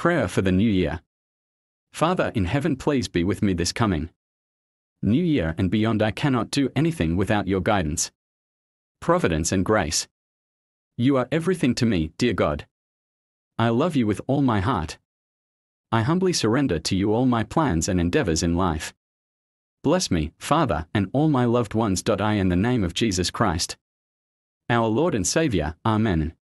Prayer for the New Year. Father in heaven, please be with me this coming New Year and beyond. I cannot do anything without your guidance, providence and grace. You are everything to me, dear God. I love you with all my heart. I humbly surrender to you all my plans and endeavors in life. Bless me, Father, and all my loved ones. In the name of Jesus Christ, our Lord and Savior. Amen.